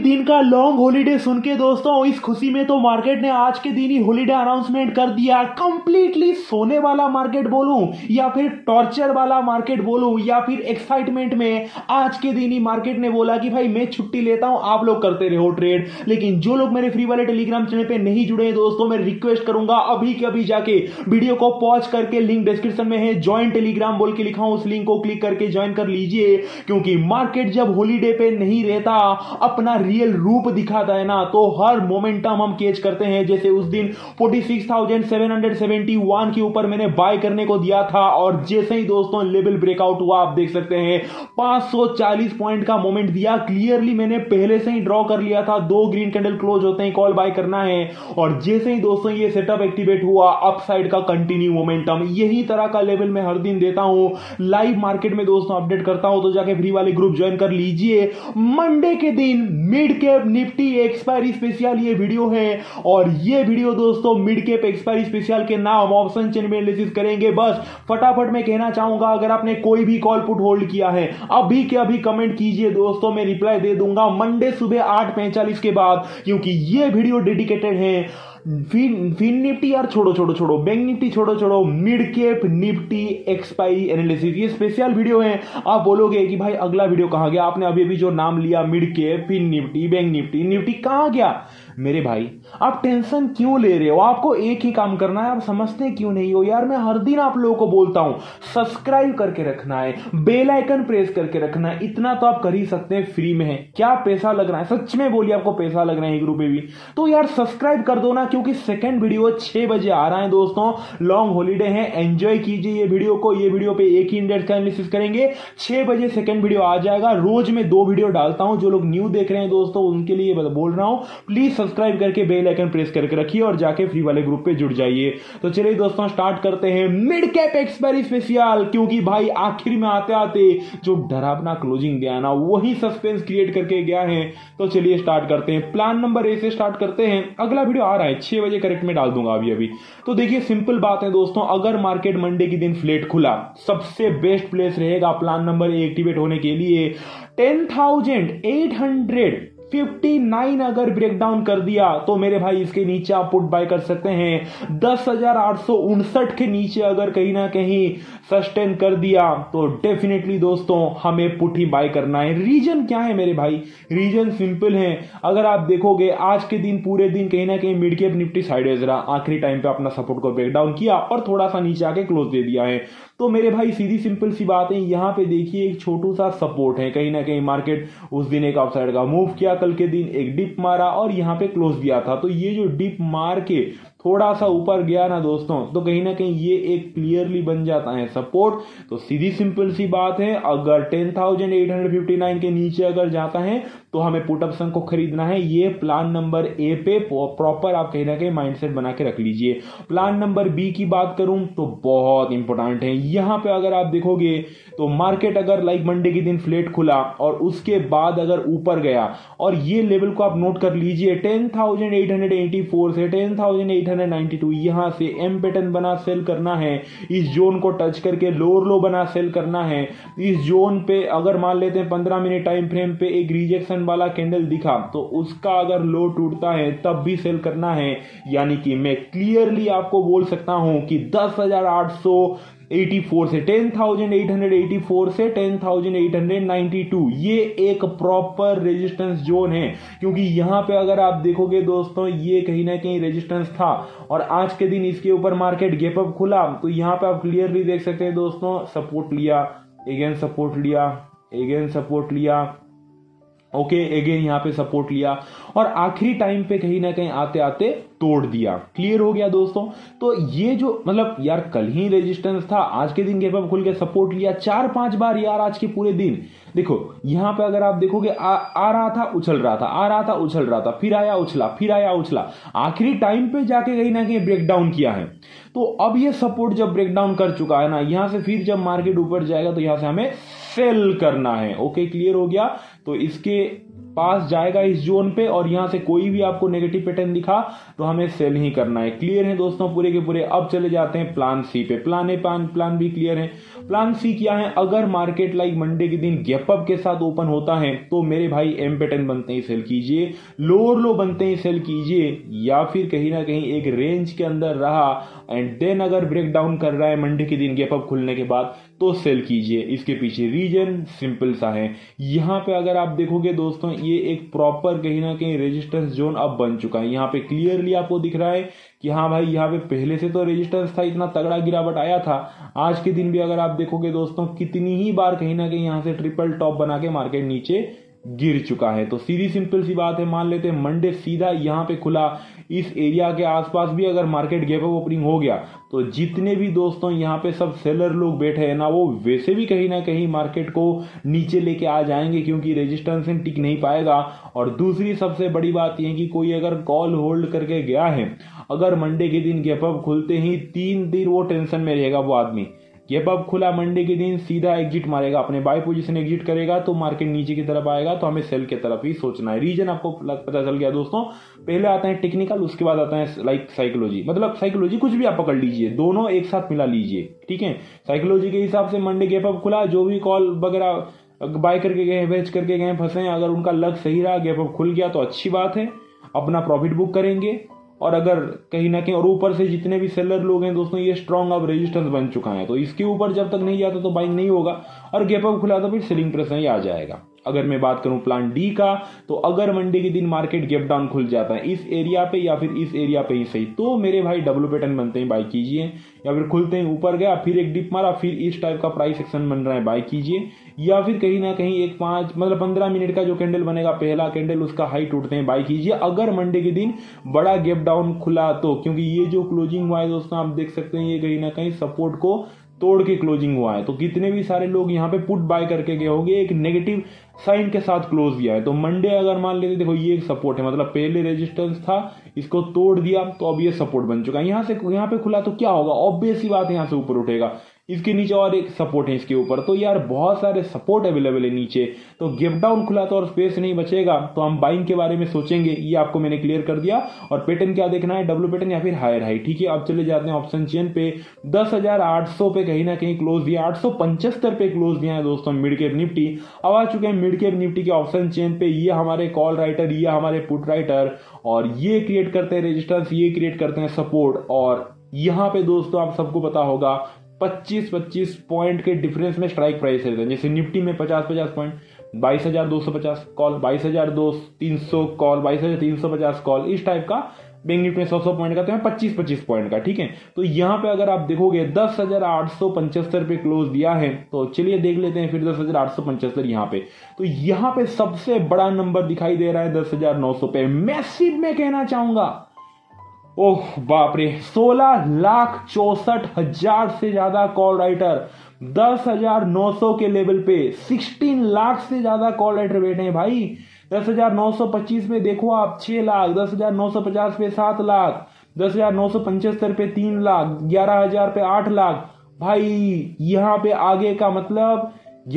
दिन का long holiday सुन के दोस्तों इस खुशी में तो मार्केट ने आज के दिन ही हॉलीडे अनाउंसमेंट कर दिया। कंप्लीटली सोने वाला मार्केट बोलूं या फिर टॉर्चर वाला मार्केट बोलूं या फिर एक्साइटमेंट में आज के दिन ही मार्केट ने बोला कि भाई मैं छुट्टी लेता हूं, आप लोग करते रहो ट्रेड। लेकिन जो लोग मेरे फ्री वाले टेलीग्राम चैनल पे नहीं जुड़े हैं दोस्तों, मैं रिक्वेस्ट करूंगा अभी के अभी जाके वीडियो को पॉज करके, लिंक डिस्क्रिप्शन में है, ज्वाइन टेलीग्राम बोल के लिखा हूं, उस लिंक को क्लिक करके ज्वाइन कर लीजिए। क्योंकि मार्केट जब हॉलीडे पे नहीं रहता, अपना रियल रूप दिखाता है ना, तो हर मोमेंटम हम कैच करते हैं। जैसे उस दिन 46,771 के ऊपर मैंने बाय करने को दिया था और जैसे ही दोस्तों लेवल ब्रेकआउट हुआ, आप देख सकते हैं 540 पॉइंट का मोमेंट दिया। क्लियरली मैंने पहले से ही ड्रॉ कर लिया था, 2 ग्रीन कैंडल क्लोज होते ही कॉल बाय करना है। और जैसे ही दोस्तों ये सेटअप एक्टिवेट हुआ, अपसाइड का कंटिन्यू मोमेंटम, यही तरह का लेवल मैं हर दिन देता हूं, लाइव मार्केट में दोस्तों अपडेट करता हूं। तो जाके फ्री वाले ग्रुप ज्वाइन कर लीजिए। मंडे के दिन mid cap Nifty expiry special ये वीडियो है और ये वीडियो दोस्तों मिड कैप एक्सपायरी स्पेशल के नाम ऑप्शन चेन में एनालिसिस करेंगे। बस फटाफट मैं कहना चाहूंगा, अगर आपने कोई भी कॉल पुट होल्ड किया है अभी के अभी कमेंट कीजिए दोस्तों, मैं रिप्लाई दे दूंगा मंडे सुबह 8:45 के बाद, क्योंकि ये वीडियो डेडिकेटेड है फिन निफ्टी यार छोड़ो बैंक निफ्टी छोड़ो mid cap Nifty expiry analysis, ये स्पेशल वीडियो है। आप बोलोगे कि भाई अगला वीडियो कहां गया, आपने अभी जो नाम लिया mid cap, fin Nifty, bank Nifty कहां गया? मेरे भाई आप टेंशन क्यों ले रहे हो? आपको एक ही काम करना है, आप समझते क्यों नहीं हो यार? मैं हर दिन आप लोगों को बोलता हूं सब्सक्राइब करके रखना है, बेल आइकन प्रेस करके रखना है, इतना तो आप कर ही सकते हैं, फ्री में है। क्या पैसा लग रहा है? सच में बोलिए आपको पैसा लग रहा है एक रुपए भी? तो यार सब्सक्राइब कर दो ना, क्योंकि सेकंड वीडियो 6 बजे आ रहा है दोस्तों। लॉन्ग हॉलीडे है, एंजॉय कीजिए ये वीडियो को। ये वीडियो पे एक ही इंडेक्स का एनालिसिस करेंगे, 6 बजे सेकंड वीडियो आ जाएगा। रोज मैं 2 वीडियो डालता हूं, जो लोग न्यू देख रहे हैं दोस्तों उनके लिए बोल रहा हूं, प्लीज सब्सक्राइब करके बेल आइकन प्रेस करके रखिए और जाके फ्री वाले ग्रुप पे जुड़ जाइए। तो चलिए दोस्तों स्टार्ट करते हैं मिड कैप एक्सपायरी स्पेशल, क्योंकि भाई आखिर में आते आते जो डरावना क्लोजिंग दिया ना, वही सस्पेंस क्रिएट करके गया है। तो चलिए स्टार्ट करते हैं, प्लान नंबर ए से स्टार्ट करते हैं। अगला वीडियो आ रहा है 6 बजे करेक्ट में डाल दूंगा अभी। तो देखिए सिंपल बात है दोस्तों, अगर मार्केट मंडे के दिन फ्लैट खुला, सबसे बेस्ट प्लेस रहेगा प्लान नंबर ए एक्टिवेट होने के लिए 10,859 अगर ब्रेकडाउन कर दिया तो मेरे भाई इसके नीचे आप पुट बाय कर सकते हैं। 10,859 के नीचे अगर कहीं ना कहीं सस्टेन कर दिया तो डेफिनेटली दोस्तों हमें पुट ही बाय करना है। रीजन क्या है मेरे भाई? रीजन सिंपल है। अगर आप देखोगे आज के दिन पूरे दिन कहीं ना कहीं मिड कैप निफ्टी साइडवेज रहा, आखिरी टाइम पे अपना सपोर्ट को ब्रेकडाउन किया और थोड़ा सा नीचे आके क्लोज दे दिया है। तो मेरे भाई सीधी सिंपल सी बात है, यहां पे देखिए एक छोटू सा सपोर्ट है, कहीं ना कहीं मार्केट उस दिन एक अपसाइड का मूव किया, कल के दिन एक डिप मारा और यहां पे क्लोज दिया था। तो ये जो डिप मार के थोड़ा सा ऊपर गया ना दोस्तों, तो कहीं ना कहीं ये एक क्लियरली बन जाता है सपोर्ट। तो सीधी सिंपल सी बात है, अगर 10,859 के नीचे अगर जाता है तो हमें पुट ऑप्शन को खरीदना है। ये प्लान नंबर ए पे प्रॉपर आप कहीं ना कहीं माइंडसेट बना के रख लीजिए। प्लान नंबर बी की बात करूं तो बहुत इंपॉर्टेंट है। यहां पे अगर आप देखोगे तो मार्केट अगर लाइक मंडे के दिन फ्लैट खुला और उसके बाद अगर ऊपर गया, और ये लेवल को आप नोट कर लीजिए 10,884 से 10,892, यहां से एम पैटर्न बना सेल करना है, इस जोन को टच करके लोअर लो बना सेल करना है। इस जोन पे अगर मान लेते हैं 15 मिनट टाइम फ्रेम पे एक रिजेक्शन वाला कैंडल दिखा तो उसका अगर लो टूटता है तब भी सेल करना है। यानी कि मैं क्लियरली आपको बोल सकता हूं कि 10,884 से 10,884 से 10,892 ये एक प्रॉपर रेजिस्टेंस जोन है। क्योंकि यहां पे अगर आप देखोगे दोस्तों, ये कहीं ना कहीं रेजिस्टेंस था और आज के दिन इसके ऊपर मार्केट गैप अप खुला। तो यहां पे आप क्लियरली देख सकते हैं दोस्तों, सपोर्ट लिया, अगेन सपोर्ट लिया, अगेन सपोर्ट लिया, ओके अगेन यहां पे सपोर्ट लिया और आखिरी टाइम पे कहीं ना कहीं आते आते तोड़ दिया। क्लियर हो गया दोस्तों? तो ये जो मतलब यार कल ही रेजिस्टेंस था, आज के दिन गैप अप खुल के सपोर्ट लिया 4-5 बार यार आज के पूरे दिन। देखो यहां पे अगर आप देखोगे आ रहा था उछल रहा था, आ रहा था उछल रहा था, फिर आया उछला, फिर आया उछला, आखिरी टाइम पे जाके कहीं ना कहीं ब्रेकडाउन किया है। तो अब ये सपोर्ट जब ब्रेकडाउन कर चुका है ना, यहां से फिर जब मार्केट ऊपर जाएगा तो यहां से हमें सेल करना है। ओके क्लियर हो गया? तो इसके पास जाएगा इस जोन पे और यहां से कोई भी आपको नेगेटिव पैटर्न दिखा तो हमें सेल ही करना है। क्लियर है दोस्तों पूरे के पूरे। अब चले जाते हैं प्लान सी पे। प्लान भी क्लियर है। प्लान सी क्या है, अगर मार्केट लाइक मंडे के दिन गैप अप के साथ ओपन होता है तो मेरे भाई एम पैटर्न बनते ही सेल कीजिए, लोअर लो बनते ही सेल कीजिए, या फिर कहीं ना कहीं एक रेंज के अंदर रहा एंड देन अगर ब्रेक डाउन कर रहा है मंडे के दिन गैप अप खुलने के बाद तो सेल कीजिए। इसके पीछे रीजन सिंपल सा है। यहां पे अगर आप देखोगे दोस्तों ये एक प्रॉपर कहीं ना कहीं रेजिस्टेंस जोन अब बन चुका है। यहां पे क्लियरली आपको दिख रहा है कि हाँ भाई यहाँ पे पहले से तो रेजिस्टेंस था, इतना तगड़ा गिरावट आया था। आज के दिन भी अगर आप देखोगे दोस्तों कितनी ही बार कहीं ना कहीं यहां से ट्रिपल टॉप बना के मार्केट नीचे गिर चुका है। तो सीधी सिंपल सी बात है, मान लेते हैं मंडे सीधा यहां पे खुला, इस एरिया के आसपास भी अगर मार्केट गैप अप ओपनिंग हो गया तो जितने भी दोस्तों यहां पे सब सेलर लोग बैठे हैं ना वो वैसे भी कहीं ना कहीं मार्केट को नीचे लेके आ जाएंगे क्योंकि रेजिस्टेंस में टिक नहीं पाएगा। और दूसरी सबसे बड़ी बात यह कि कोई अगर कॉल होल्ड करके गया है, अगर मंडे के दिन गैप अप खुलते ही 3 दिन वो टेंशन में रहेगा, वो आदमी गैप अप खुला मंडे के दिन सीधा एग्जिट मारेगा, अपने बाय पोजीशन एग्जिट करेगा तो मार्केट नीचे की तरफ आएगा, तो हमें सेल की तरफ ही सोचना है। रीजन आपको पता चल गया दोस्तों। पहले आता है टेक्निकल, उसके बाद आता है लाइक साइकोलॉजी, मतलब साइकोलॉजी कुछ भी आप पकड़ लीजिए, दोनों एक साथ मिला लीजिए, ठीक है। साइकोलॉजी के हिसाब से मंडे गैप अप खुला, जो भी कॉल वगैरह बाय करके गए, बेच करके गए, फंसे, अगर उनका लक सही रहा, गैप अप खुल गया तो अच्छी बात है, अपना प्रॉफिट बुक करेंगे। और अगर कहीं ना कहीं और ऊपर से जितने भी सेलर लोग हैं दोस्तों ये स्ट्रांग अब रेजिस्टेंस बन चुका है, तो इसके ऊपर जब तक नहीं जाता तो बाइंग नहीं होगा, और गैप अप खुला तो फिर सेलिंग प्रेस नहीं आ जाएगा। अगर मैं बात करूं प्लान डी का, तो अगर मंडे के दिन मार्केट गैप डाउन खुल जाता है इस एरिया पे या फिर इस एरिया पे ही सही, तो मेरे भाई डब्ल्यू पैटर्न बनते ही बाय कीजिए, या फिर खुलते ही ऊपर गया फिर एक डिप मारा फिर इस टाइप का प्राइस एक्शन बन रहा है बाय कीजिए, या फिर कहीं ना कहीं एक 15 मिनट का जो कैंडल बनेगा पहला कैंडल उसका हाई टूटते हैं बाय कीजिए। अगर मंडे के दिन बड़ा गैप डाउन खुला तो, क्योंकि ये जो क्लोजिंग हुआ है दोस्तों आप देख सकते हैं ये कहीं ना कहीं सपोर्ट को तोड़ के क्लोजिंग हुआ है, तो कितने भी सारे लोग यहाँ पे पुट बाय करके गए होंगे, एक नेगेटिव साइन के साथ क्लोज दिया है। तो मंडे अगर मान लेते देखो ये एक सपोर्ट है, मतलब पहले रेजिस्टेंस था इसको तोड़ दिया तो अब ये सपोर्ट बन चुका है, यहाँ पे खुला तो क्या होगा, ऑब्वियस सी बात है यहाँ से ऊपर उठेगा, इसके नीचे और एक सपोर्ट है इसके ऊपर, तो यार बहुत सारे सपोर्ट अवेलेबल है नीचे, तो गैप डाउन खुला तो और स्पेस नहीं बचेगा तो हम बाइंग के बारे में सोचेंगे। ये आपको मैंने क्लियर कर दिया। और पैटर्न क्या देखना है, डब्ल्यू पैटर्न या फिर हायर हाई, ठीक है। अब चले जाते हैं ऑप्शन चेन पे। 10,800 पे कहीं ना कहीं क्लोज दिया, 875 पे क्लोज दिया है दोस्तों मिड कैप निफ्टी। अब आ चुके हैं मिड कैप निफ्टी के ऑप्शन चेन पे, ये हमारे कॉल राइटर, ये हमारे पुट राइटर, और ये क्रिएट करते हैं रेजिस्टेंस, ये क्रिएट करते हैं सपोर्ट। और यहां पे दोस्तों आप सबको पता होगा 25-25 पॉइंट के डिफरेंस में स्ट्राइक प्राइस रहते हैं। जैसे निफ्टी में 50-50 पॉइंट, 22,250 कॉल, 22,300 कॉल, 22,350 कॉल, इस टाइप का। बैंक निफ्टी में 100 पॉइंट का तो है 25-25 पॉइंट का, ठीक है। तो यहां पे अगर आप देखोगे 10,875 पे क्लोज दिया है, तो चलिए देख लेते हैं फिर 10,875 यहां पे। तो यहां पे सबसे बड़ा नंबर दिखाई दे रहा है 10,900 पे, मैसिव में कहना चाहूंगा। ओह बाप रे, 16,64,000 से ज्यादा कॉल राइटर 10,900 के लेवल पे, 16 लाख से ज्यादा कॉल राइटर बैठे हैं भाई। 10,925 में देखो आप 6 लाख, 10,950 पे 7 लाख, 10,975 पे 3 लाख, 11,000 पे 8 लाख। भाई यहां पे आगे का मतलब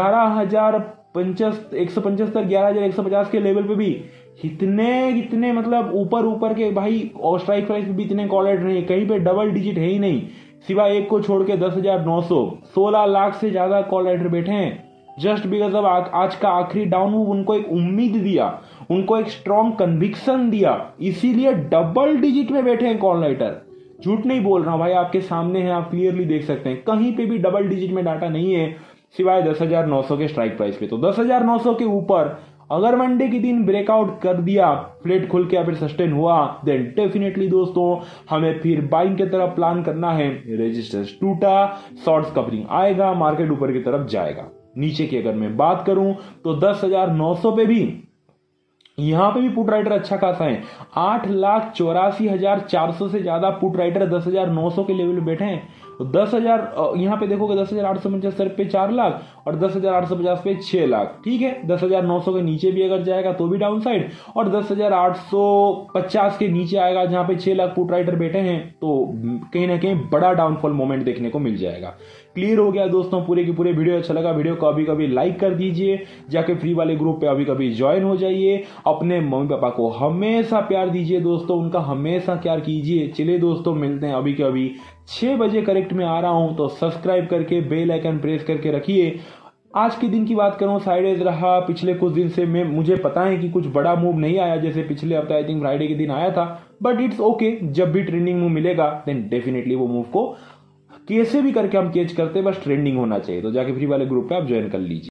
11,175, 11,150 के लेवल पे भी इतने मतलब ऊपर के भाई, और स्ट्राइक प्राइस पे भी इतने कॉल राइटर नहीं, कहीं पे डबल डिजिट है ही नहीं, सिवाय एक को छोड़ के 10,900, 16 लाख से ज्यादा कॉल राइटर बैठे हैं। जस्ट बिकॉज ऑफ आज का आखिरी डाउन मूव उनको एक उम्मीद दिया, उनको एक स्ट्रॉन्ग कन्विक्शन दिया, इसीलिए डबल डिजिट में बैठे हैं कॉल राइटर। झूठ नहीं बोल रहा हूं भाई, आपके सामने है, आप क्लियरली देख सकते हैं, कहीं पे भी डबल डिजिट में डाटा नहीं है सिवाय 10,900 के स्ट्राइक प्राइस पे। तो 10,900 के ऊपर अगर मंडे के दिन ब्रेकआउट कर दिया, फ्लैट खुल के या फिर सस्टेन हुआ, देन डेफिनेटली दोस्तों हमें फिर बाइंग की तरफ प्लान करना है। रेजिस्टेंस टूटा, शॉर्ट्स कवरिंग आएगा, मार्केट ऊपर की तरफ जाएगा। नीचे की अगर मैं बात करूं तो 10,900 पे भी, यहां पे भी पुट राइटर अच्छा खासा है, 8,84,400 से ज्यादा पुट राइटर 10,900 के लेवल पे बैठे हैं। तो 10,000 यहाँ पे देखोगे 10,875 पे 4 लाख और 10,850 पे 6 लाख। ठीक है, 10,900 के नीचे भी अगर जाएगा तो भी डाउन साइड, और 10,850 के नीचे आएगा जहां पे 6 लाख पुट राइटर बैठे हैं तो कहीं ना कहीं बड़ा डाउनफॉल मोमेंट देखने को मिल जाएगा। क्लियर हो गया दोस्तों पूरे की पूरे। वीडियो अच्छा लगा वीडियो को अभी कभी लाइक कर दीजिए, जाके फ्री वाले ग्रुप पे अभी कभी ज्वाइन हो जाइए। अपने मम्मी पापा को हमेशा प्यार दीजिए दोस्तों, उनका हमेशा प्यार कीजिए। चलिए दोस्तों मिलते हैं अभी के अभी 6 बजे करेक्ट में आ रहा हूं, तो सब्सक्राइब करके बेल आइकन प्रेस करके रखिए। आज के दिन की बात करूं साइडेज रहा पिछले कुछ दिन से। मुझे पता है कि कुछ बड़ा मूव नहीं आया, जैसे पिछले हफ्ते आई थिंक फ्राइडे के दिन आया था, बट इट्स ओके। जब भी ट्रेंडिंग मूव मिलेगा देन डेफिनेटली वो मूव को कैसे भी करके हम कैच करते हैं, बस ट्रेंडिंग होना चाहिए। तो जाके फ्री वाले ग्रुप पे आप ज्वाइन कर लीजिए।